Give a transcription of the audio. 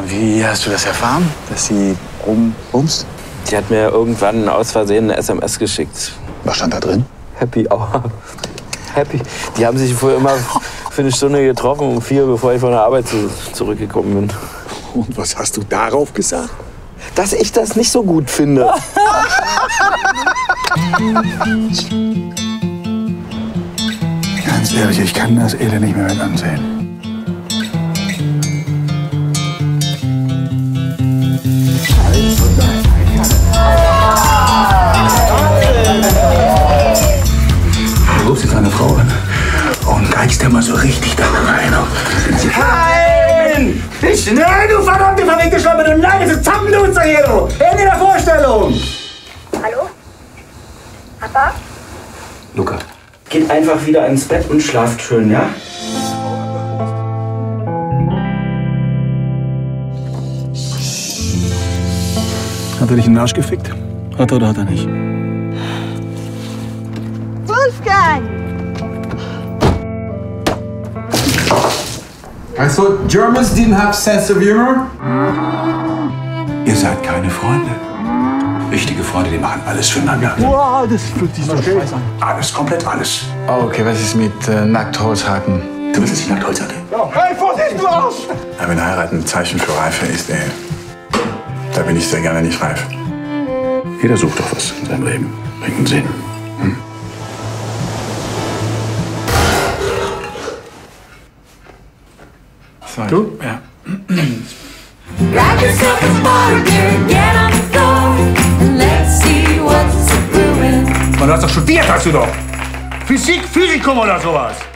Wie hast du das erfahren, dass sie rumbumst? Die hat mir irgendwann aus Versehen eine SMS geschickt. Was stand da drin? Happy Hour. Happy. Die haben sich vorher immer für eine Stunde getroffen, um 4 Uhr, bevor ich von der Arbeit zurückgekommen bin. Und was hast du darauf gesagt? Dass ich das nicht so gut finde. Ganz ehrlich, ich kann das Elend nicht mehr mit ansehen. Du rufst jetzt eine Frau an und geigst dir mal so richtig da rein. Nein! Nein, du verdammte verwegte Schlampe! Du Nein, das ist Zappenduster hier, du! Ende der Vorstellung! Hallo? Papa? Luca, geht einfach wieder ins Bett und schlaft schön, ja? Hat er dich in den Arsch gefickt? Hat er oder hat er nicht? Wolfgang! I thought Germans didn't have sense of humor. Ihr seid keine Freunde. Richtige Freunde, die machen alles füreinander. Wow, das fühlt sich so scheiße an. Alles, komplett alles. Oh, okay, was ist mit Nacktholzhaken? Du willst jetzt nicht nackt Holz hacken? Hey, Vorsicht, du Arsch! Ja, wenn Heiraten ein Zeichen für Reife ist, da bin ich sehr gerne nicht reif. Jeder sucht doch was in seinem Leben. Bringt einen Sinn. Hm? Du? Ja. Grab yourself a burger, get on the floor, and let's see what's a brewing. Man, du hast doch studiert, hast du doch! Physik, Physikum oder sowas!